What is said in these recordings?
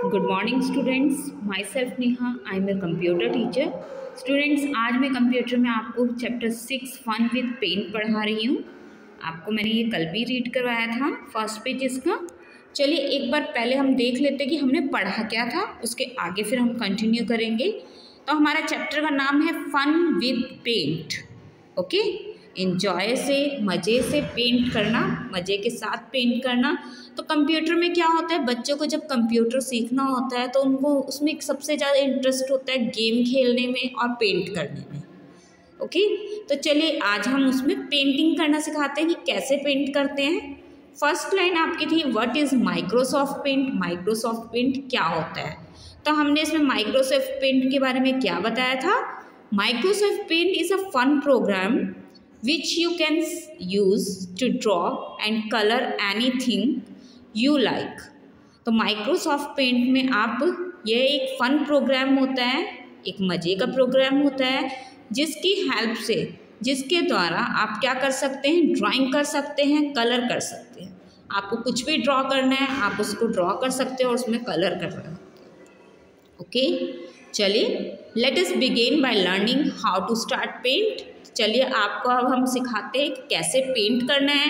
Good morning students, myself Neha, I am a computer teacher. Students, आज मैं computer में आपको चैप्टर 6 फन विद पेंट पढ़ा रही हूँ। आपको मैंने ये कल भी रीड करवाया था फर्स्ट पेज इसका। चलिए एक बार पहले हम देख लेते कि हमने पढ़ा क्या था, उसके आगे फिर हम कंटिन्यू करेंगे। तो हमारा चैप्टर का नाम है fun with paint. Okay, enjoy से, मज़े से पेंट करना, मज़े के साथ पेंट करना। तो कंप्यूटर में क्या होता है, बच्चों को जब कंप्यूटर सीखना होता है तो उनको उसमें सबसे ज़्यादा इंटरेस्ट होता है गेम खेलने में और पेंट करने में। ओके, तो चलिए आज हम उसमें पेंटिंग करना सिखाते हैं कि कैसे पेंट करते हैं। फर्स्ट लाइन आपकी थी what is Microsoft paint. Microsoft paint क्या होता है, तो हमने इसमें माइक्रोसॉफ्ट पेंट के बारे में क्या बताया था। Microsoft paint is a fun program which you can use to draw and color anything you like। तो माइक्रोसॉफ्ट पेंट में आप, यह एक फ़न प्रोग्राम होता है, एक मज़े का प्रोग्राम होता है जिसकी हेल्प से, जिसके द्वारा आप क्या कर सकते हैं, ड्राइंग कर सकते हैं, कलर कर सकते हैं। आपको कुछ भी ड्रॉ करना है आप उसको ड्रॉ कर सकते हो और उसमें कलर कर सकते हो। ओके, चलिए let us begin by learning how to start paint. चलिए आपको अब हम सिखाते हैं कि कैसे पेंट करना है।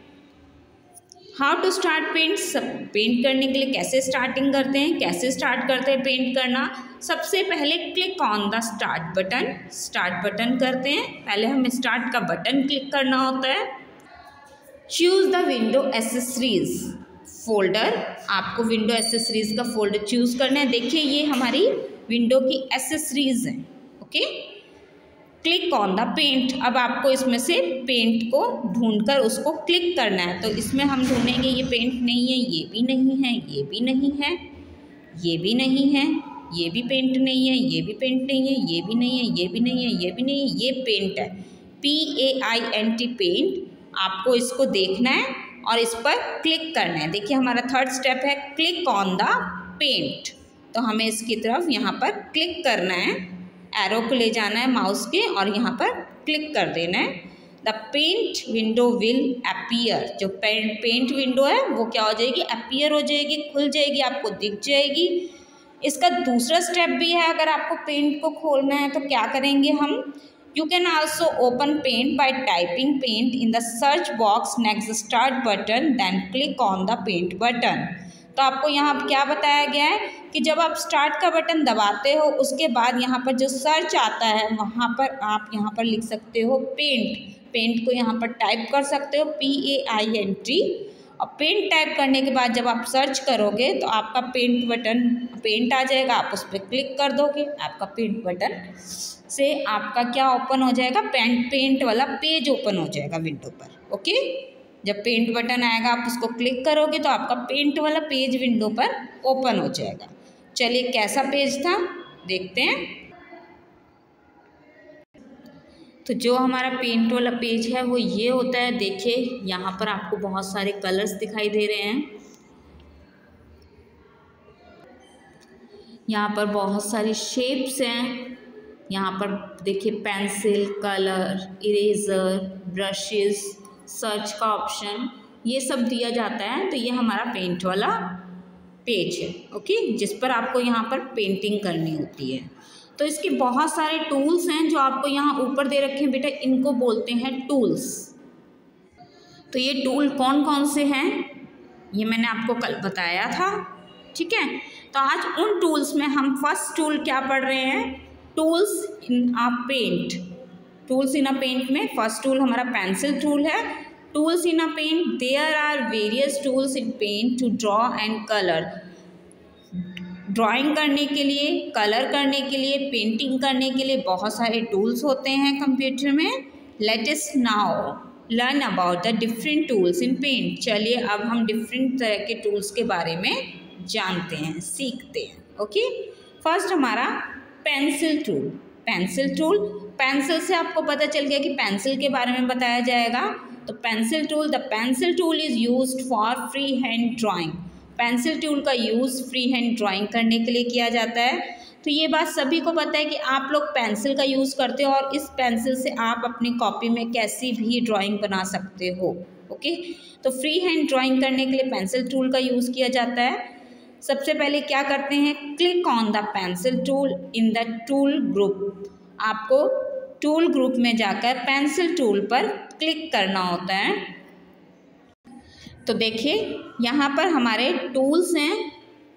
How to start paint, paint करने के लिए कैसे स्टार्टिंग करते हैं, कैसे स्टार्ट करते हैं पेंट करना। सबसे पहले click on the start button. Start button करते हैं, पहले हमें स्टार्ट का बटन क्लिक करना होता है। Choose the window accessories folder. आपको विंडो एसेसरीज का फोल्डर चूज़ करना है। देखिए ये हमारी विंडो की एसेसरीज हैं। Okay, click on the paint. अब आपको इसमें से पेंट को ढूंढकर उसको क्लिक करना है। तो इसमें हम ढूंढेंगे ये पेंट नहीं है, ये भी नहीं है, ये भी नहीं है, ये भी नहीं है, ये भी पेंट नहीं है, ये भी पेंट नहीं है, ये भी नहीं है, ये भी नहीं है, ये भी नहीं है, ये पेंट है, PAINT पेंट। आपको इसको देखना है और इस पर क्लिक करना है। देखिए हमारा थर्ड स्टेप है क्लिक ऑन द पेंट। तो हमें इसकी तरफ यहाँ पर क्लिक करना है, एरो को ले जाना है माउस के और यहाँ पर क्लिक कर देना है। The paint window will appear. जो पेंट विंडो है वो क्या हो जाएगी, अपीयर हो जाएगी, खुल जाएगी, आपको दिख जाएगी। इसका दूसरा स्टेप भी है, अगर आपको पेंट को खोलना है तो क्या करेंगे हम, you can also open paint by typing paint in the search box next start button then click on the paint button. तो आपको यहाँ क्या बताया गया है कि जब आप स्टार्ट का बटन दबाते हो उसके बाद यहाँ पर जो सर्च आता है वहाँ पर आप यहाँ पर लिख सकते हो पेंट। पेंट को यहाँ पर टाइप कर सकते हो PAINT। और पेंट टाइप करने के बाद जब आप सर्च करोगे तो आपका पेंट बटन, पेंट आ जाएगा, आप उस पर क्लिक कर दोगे, आपका पेंट बटन से आपका क्या ओपन हो जाएगा, पेंट वाला पेज ओपन हो जाएगा विंडो पर। ओके, जब पेंट बटन आएगा आप उसको क्लिक करोगे तो आपका पेंट वाला पेज विंडो पर ओपन हो जाएगा। चलिए कैसा पेज था देखते हैं। तो जो हमारा पेंट वाला पेज है वो ये होता है। देखिए यहाँ पर आपको बहुत सारे कलर्स दिखाई दे रहे हैं, यहाँ पर बहुत सारी शेप्स हैं। यहाँ पर देखिए pencil, colour, eraser, brushes, search का ऑप्शन, ये सब दिया जाता है। तो ये हमारा पेंट वाला पेज है। ओके, जिस पर आपको यहाँ पर पेंटिंग करनी होती है। तो इसके बहुत सारे टूल्स हैं जो आपको यहाँ ऊपर दे रखे हैं बेटा, इनको बोलते हैं टूल्स। तो ये टूल कौन कौन से हैं ये मैंने आपको कल बताया था, ठीक है। तो आज उन टूल्स में हम फर्स्ट टूल क्या पढ़ रहे हैं, tools in a paint. Tools in a paint में फर्स्ट टूल हमारा पेंसिल टूल है। Tools in a paint, there are various tools in paint to draw and colour. Drawing करने के लिए, कलर करने के लिए, पेंटिंग करने के लिए बहुत सारे टूल्स होते हैं कंप्यूटर में। Let us now learn about the different tools in paint. चलिए अब हम डिफरेंट तरह के टूल्स के बारे में जानते हैं, सीखते हैं। ओके, फर्स्ट हमारा pencil tool. Pencil tool, pencil से आपको पता चल गया कि पेंसिल के बारे में बताया जाएगा। तो pencil tool, the pencil tool is used for free hand drawing. Pencil tool का यूज़ फ्री हैंड ड्राइंग करने के लिए किया जाता है। तो ये बात सभी को पता है कि आप लोग पेंसिल का यूज़ करते हो और इस पेंसिल से आप अपनी कॉपी में कैसी भी ड्राइंग बना सकते हो। ओके, तो फ्री हैंड ड्राइंग करने के लिए पेंसिल टूल का यूज़ किया जाता है। सबसे पहले क्या करते हैं, click on the pencil tool in the tool group. आपको टूल ग्रुप में जाकर पेंसिल टूल पर क्लिक करना होता है। तो देखिए यहाँ पर हमारे टूल्स हैं,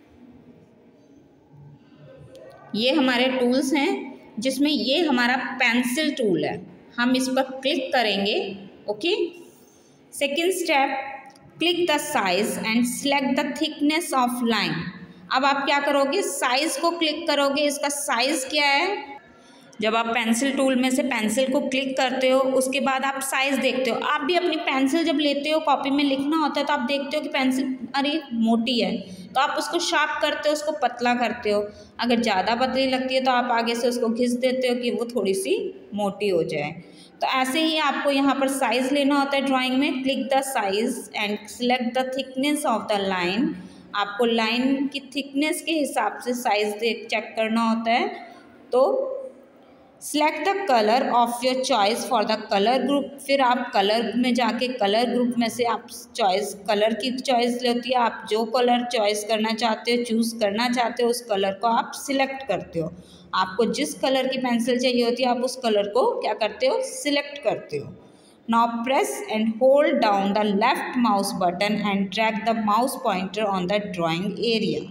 ये हमारे टूल्स हैं जिसमें ये हमारा पेंसिल टूल है, हम इस पर क्लिक करेंगे। Okay, second step, click the size and select the thickness of line. अब आप क्या करोगे, साइज को क्लिक करोगे, इसका साइज क्या है। जब आप पेंसिल टूल में से पेंसिल को क्लिक करते हो उसके बाद आप साइज़ देखते हो। आप भी अपनी पेंसिल जब लेते हो, कॉपी में लिखना होता है तो आप देखते हो कि पेंसिल अरे मोटी है, तो आप उसको शार्प करते हो, उसको पतला करते हो। अगर ज़्यादा पतली लगती है तो आप आगे से उसको घिस देते हो कि वो थोड़ी सी मोटी हो जाए। तो ऐसे ही आपको यहाँ पर साइज़ लेना होता है ड्राइंग में। Click the size and select the thickness of the line. आपको लाइन की थिकनेस के हिसाब से साइज़ चेक करना होता है। तो select the colour of your choice for the colour group. फिर आप कलर में जाके कलर ग्रुप में से आप चॉइस, कलर की चॉइस होती है, आप जो कलर चॉइस करना चाहते हो, चूज़ करना चाहते हो, उस कलर को आप सिलेक्ट करते हो। आपको जिस कलर की पेंसिल चाहिए होती है आप उस कलर को क्या करते हो, सिलेक्ट करते हो। Now press and hold down the left mouse button and drag the mouse pointer on the drawing area.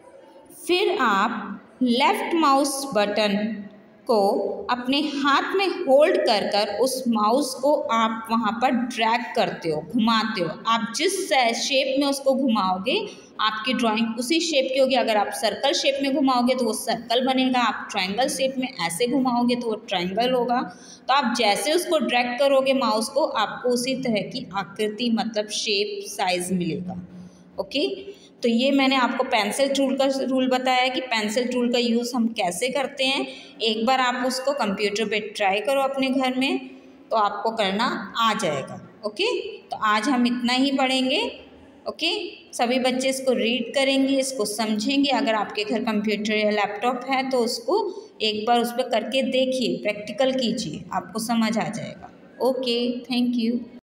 फिर आप लेफ्ट माउस बटन को अपने हाथ में होल्ड कर कर उस माउस को आप वहाँ पर ड्रैग करते हो, घुमाते हो। आप जिस शेप में उसको घुमाओगे आपकी ड्राइंग उसी शेप की होगी। अगर आप सर्कल शेप में घुमाओगे तो वो सर्कल बनेगा, आप ट्रायंगल शेप में ऐसे घुमाओगे तो वो ट्रायंगल होगा। तो आप जैसे उसको ड्रैग करोगे माउस को, आपको उसी तरह की आकृति मतलब शेप साइज मिलेगा। ओके, तो ये मैंने आपको पेंसिल टूल का रूल बताया कि पेंसिल टूल का यूज़ हम कैसे करते हैं। एक बार आप उसको कंप्यूटर पे ट्राई करो अपने घर में तो आपको करना आ जाएगा। ओके, तो आज हम इतना ही पढ़ेंगे। ओके, सभी बच्चे इसको रीड करेंगे, इसको समझेंगे। अगर आपके घर कंप्यूटर या लैपटॉप है तो उसको एक बार उस पर करके देखिए, प्रैक्टिकल कीजिए, आपको समझ आ जाएगा। Okay, thank you.